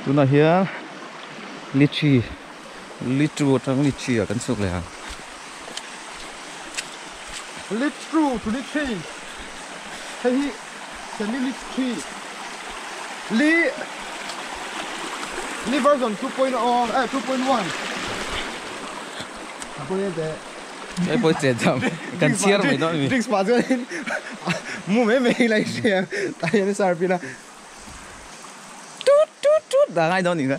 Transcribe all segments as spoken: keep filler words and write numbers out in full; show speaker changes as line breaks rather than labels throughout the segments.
tu nào hiền litchi litchu trong litchi ở căn sục này à
litchu to litchi hey hi semi litchi li li version two point oh eh two point one apa ni deh
cái bôi chết chậm cần chia rồi đó mi
drinks mà cho nên mua mấy mấy lại xe tại nó sao pina
tút tút tút đã ngay đó nữa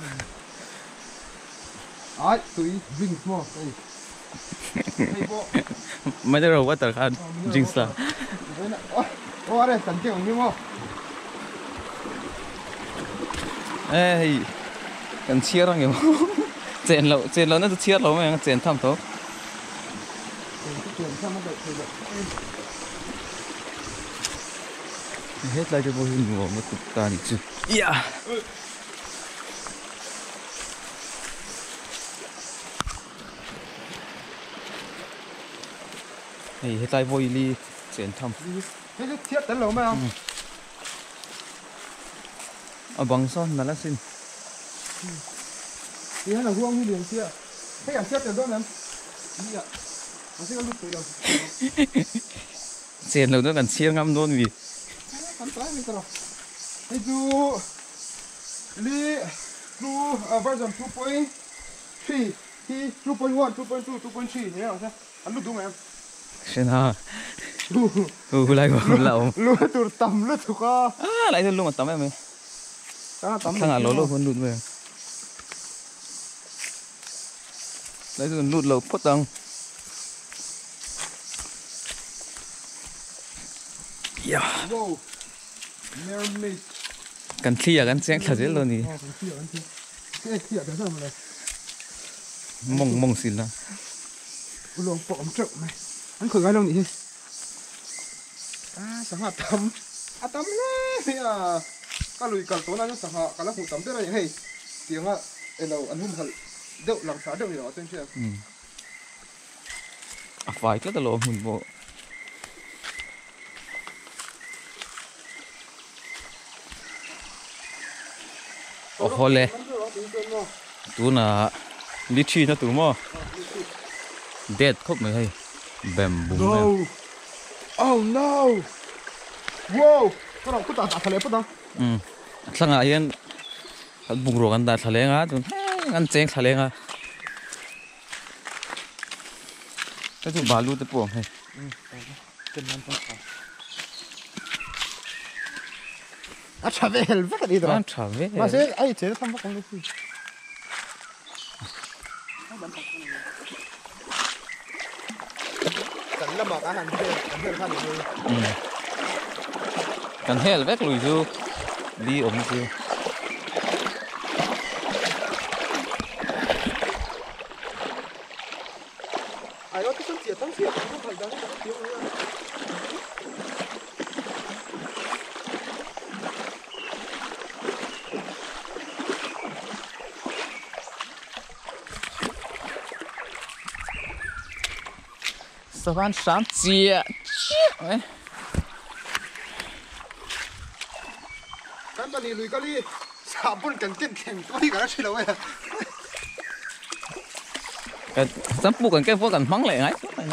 ai tụi drinks mà
mấy đứa rồi quá tờ khăn drinks là
ô ở đây tận tiêu như mà
ê cần chia rồi nhiều chèn lẩu chèn lẩu nóจะchia lẩu mà chèn thầm thôi hết lại cho bố hình ngủ một cục ta đi chứ yeah này hết lại vui đi chèn thầm
cái cái thiết tấn lẩu mà không
ở bằng son là lá xin
thì là huông như đường kia cái cảm thiết từ đó lắm đi ạ nó sẽ có lúc từ đầu
chèn lẩu nó cần chia ngâm luôn vì
Kan try mình rồi. Hey du li du version two point three hi two point one, two point two, two point three nhé sao? Anh lúc đúng em.
xem ha ừ lại còn lẩu
Lúc từ tầm lúc từ co.
à lại thêm luôn một tấm em ơi
Đó tầm.
thằng à lỗ lỗ vẫn lụt về đấy rồi lụt lẩu phốt tầng yeah
Wow. Mermaid.
cần thi à cần xem thật dễ luôn thì
Cái kia cái sao mà này.
mông mông xin là
Ulang po om trộm này. Anh khởi ngay lâu nhỉ? À, sáng hạt tắm. À tắm nè. À. Các lùi cả tối nay nó sáng hạt, cả lớp phụ tắm thế này hey. Tiếng à, em đâu ăn hung hận. Đậu làm phá đậu gì đó tên chưa?
ừ à phải cái tao lộ mình bộ ồ hồ lệ tú là litchi nó tú mà dead khóc mày hay bèm bùm bèm
Oh no! Wow! Cái nào cứ tạt tạt thề đó.
ừ thằng à yên bùng rồi ăn đã thề ngã tụi ăn chén thề ngã cái tụi bà lu tụi buông hay
À chả về hết đi rồi.
ăn chả về
Mà sẽ ai chế thăm bắt con đi. Cần lâm mà cá hàng kia, cần hơn khăn được.
ừ cần hết vét lùi chứ đi ống chứ
Ai đó cái sân tiệt tăng tiệt không phải đó cái tiếng nữa.
sao bạn sáng chia ấy
Kan tadi lui kali sabun kan tin kem tu di kana sila we.
cái sắm phụ cần cái phụ cần mắng lại ấy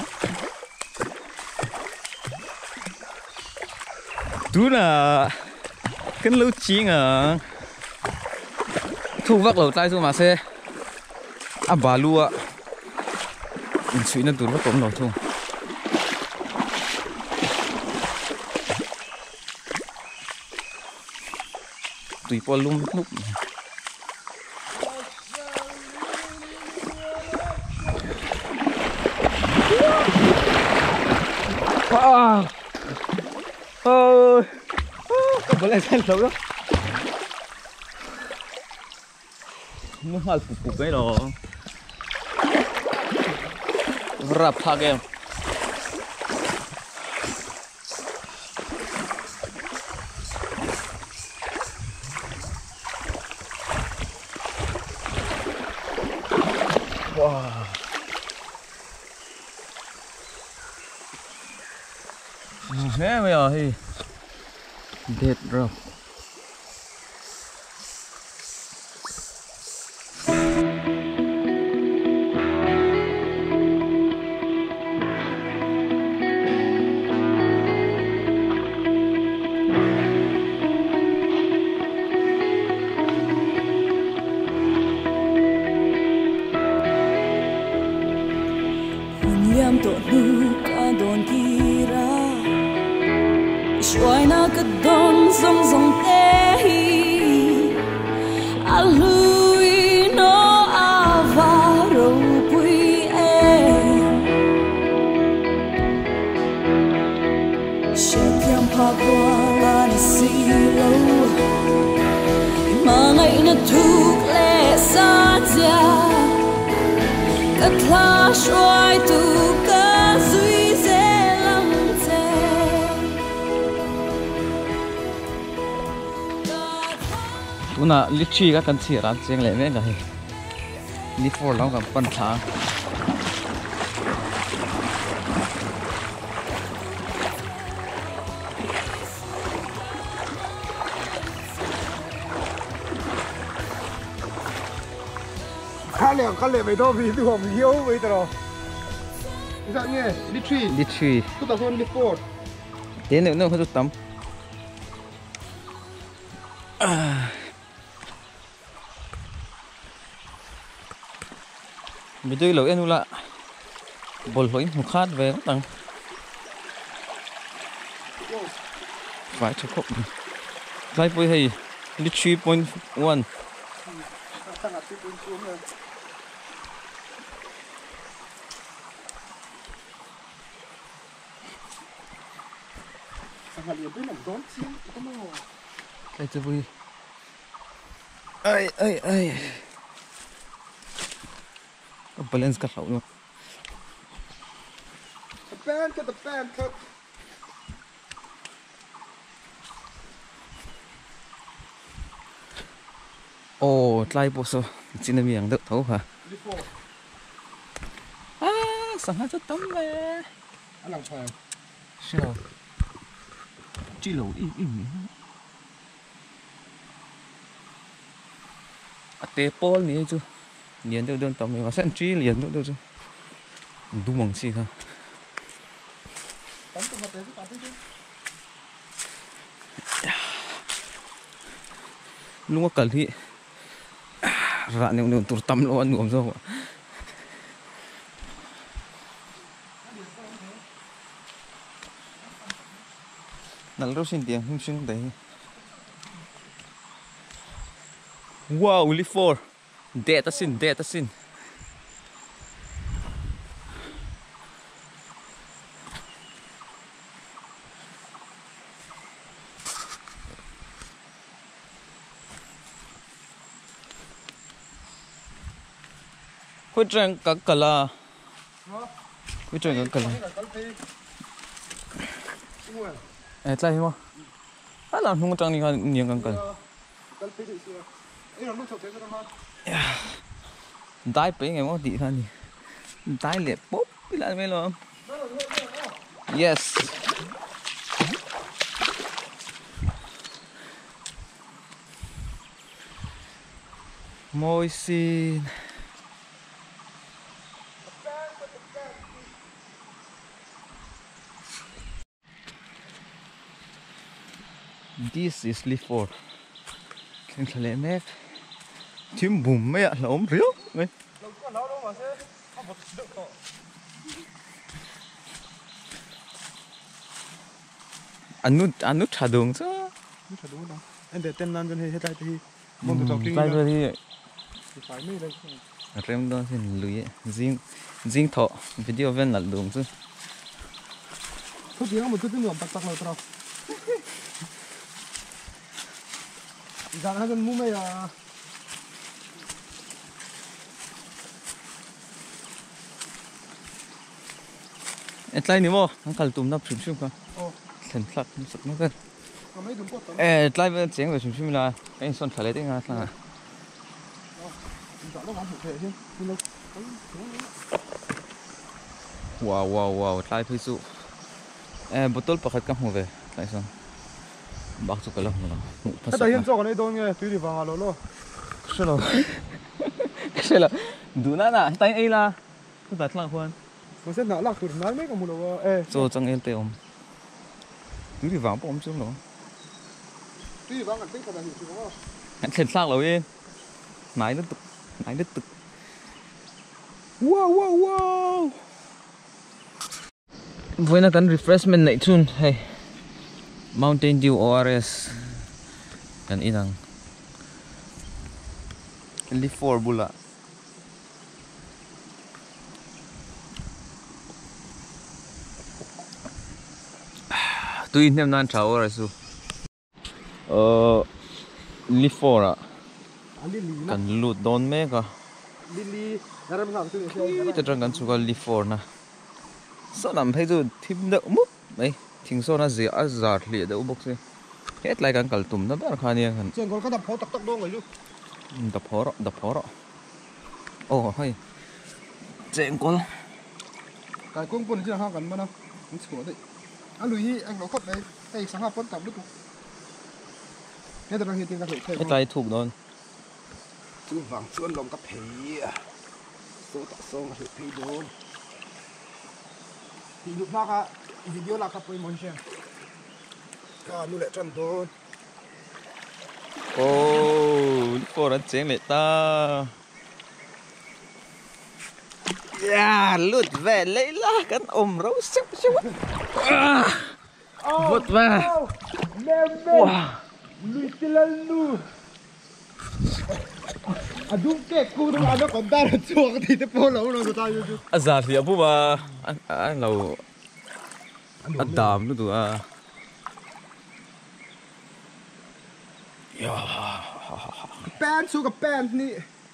tú là cái lưu chí ngờ thu vác lẩu tay xuống mà xe à bà lua mình suy nó tú nó cũng lẩu thu tùy po lum lúc wow ơi có bữa lại xem xấu đó nó hơi cục cục cái đó rap thang em wow thế bây giờ thì dead rồi
xì lâu mà ngày nó thuộc lệ xa gia cất la xoay tu cả duy dễ lắm thế
tu na litchi các căn chỉ ra chêng lệ mấy cái li for longกับปัญหา
khá lẹ khá lẹ vậy thôi vì tôi không hiểu vậy thôi ví dụ như litchi
litchi
tôi tập hơn litford
thế nếu nếu không tắm bây giờ lỗi anh là bol lỗi một khát về tăng phải cho khóc lại với hay litchi point one cái thứ vui ai ai ai cái balance cắt lẩu luôn
the band cut the band cut
ồ lại bộ số xin là miệng được thấu hả à sáng hai rất tấm về
anh làm phải
sao chỉ lẩu im im à tê pol này chứ liền đâu đơn tầm mình mà sẽ truy liền đâu đâu chứ đúng bằng gì không lúc mà cần thì ra nhiều nhiều tụt tâm luôn ngủ rồi nãy lúc xin tiền không xin đấy wow only four data sin data sin Quyết trang các cả là quyết trang các cả là eh trai không à là không trang này còn nhiều các cả tái bé ngày mà đi thôi tái liệt bốp cái là mấy lo yes môi xin this is Litford cái thằng lẹ mép chim bùm mấy ạ là ốm riếu mấy anh nút anh nút trả đường chứ
nút trả đường đâu anh để tên nan bên hết tay thì mong được trong
tay bên thì
phải mấy đây
rem đó thì lười riêng riêng thọ video ven là đường chứ
thôi tiếng một chút tiếng ngầm tắc tắc nào tao giờ hai bên mua mấy à
et lai ni mo ang kal tum na phim phim ka thlen thlat sat na ka
mấy đúng cốt
eh lai ve cheng ve phim phim la cái son thale te nga sa wow wow wow lai phi su eh botol pakhat ka hmu ve lai son bak chu kala hmu
cái tay hiện cho cái này đâu nghe tùy đi vào hà lô lô
sao lo sao lo du na na tay ai la tu ta thlang khoan
có sẽ nã lạc tụi nó mấy cái mù lô ê
cho chẳng em te om tùy đi vào bom chung lo
tùy đi vào ngàn tích cái này thì có
anh thlen thlang lo yên nãy nó nãy nó tực wow wow wow với nó cần refreshment này chun hay Mountain Dew O R S kan inang Litford bula tu in nem nan chao ra su ờ lifor à
อันนี้ลีนะ
กันลูดโดนแม่ก็
ลีลีแล้วเราไม่ทำตัวนี้ใช่ไหม
แต่จังกันสุกลิฟอร์นะสนามให้ดูทีมเดอมุบไอ้ทิ้งโซน่าเสียอาซาร์เลียเดอุบกสิเฮ็ดไรกันกัลตุ่มนั่นแบบคานี้กัน
เจ้าคนก็ตัดพอตักตักดองเลยลูก
ดับพอร์ดับพอร์โอ้เฮ้ยเจ๋งกว่า
การกุ้งปุ่นที่เราทำกันมาเนาะมันสวยดิอันลุยอันเราคดเลยไอ้สังหารปุ่นตับลูกเนี่ยแต่เราเห็นจริงกันถูกใช่ไหม
ไอ้ใจถูกโดน
ซื้อฝังส่วนลมกับผีโซ่ต่อโซ่กับผีโดนผีลูกนักอะวิดีโอลักกับไปมอนเชียก็นู่นแหละจันโดน
โอ้ลิฟอร์เจ๋งเลยตาอย่าลุดแหวนเลยล่ะกันอมเราชิวชิววุดมาว้า
Literalno. Adun ke kudu ano kontar chuak ti te polo lo so tayo ju.
Azar dia bu ba an lo adam lu tu a. Ya.
Pan su ka pan ni.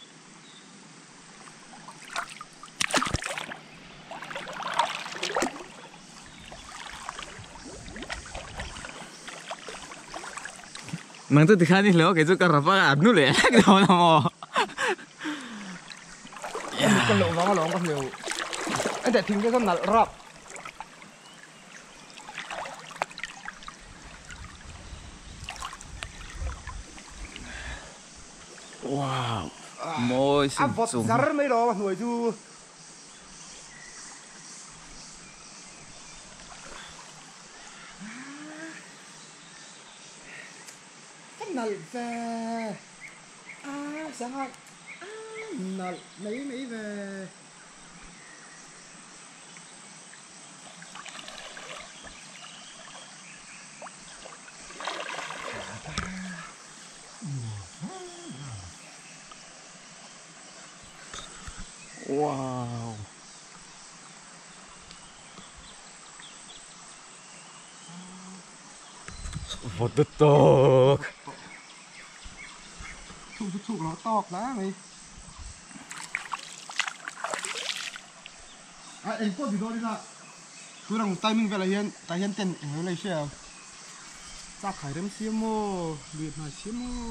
Nang tu dikhan ni lo ke chu karapa adnu le ke do na mo.
Ya kan lo ma lo ka leo. Ai ta thing ke sam nal rap.
Wow. Moi
A
sim
vot
chung.
zar mai lo hnuai chu. Nal ve à sáng hạn à nal mấy mấy về
Wow. What the dog?
Thu thu thu nó to lá mày. À em có gì đó đi ra. Cứ rằng tay mình về là hiện, tay hiện tiền em lấy xe. Ta khải đếm xí mô, liệt này xí mô.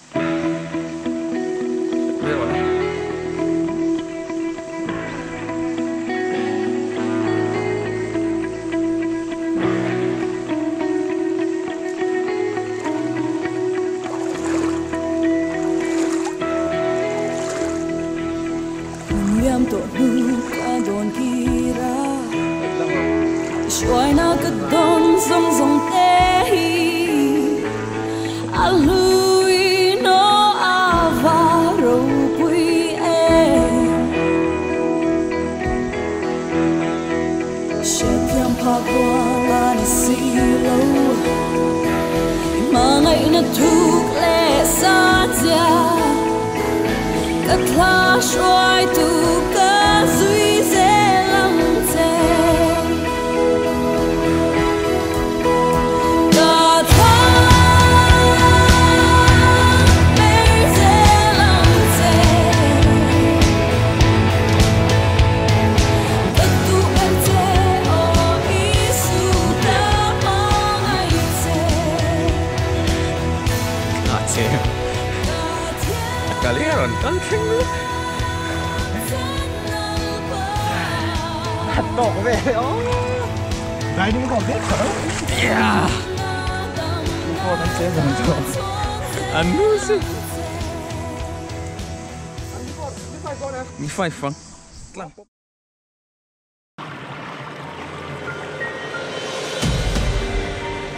Tổ nu qua đồn kira Shoy na ka don zong zong te Alui no avaro pui e Shepiam pa kwa ni silo Mangai na tuk le sa tia Ka tla shoy tu Zui ze lang te Da ta Mei ze lang te Da tu en te o isu da ma ngai te
Ah, che. Kalian kan keng lu.
Đỏ về đó. Đấy nhưng còn biết sợ.
Yeah.
Cô đang xem dần rồi.
Anu si.
Anh con, biết phải con nè.
Mi phai phang. Lang.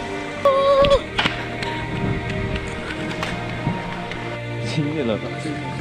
Chính là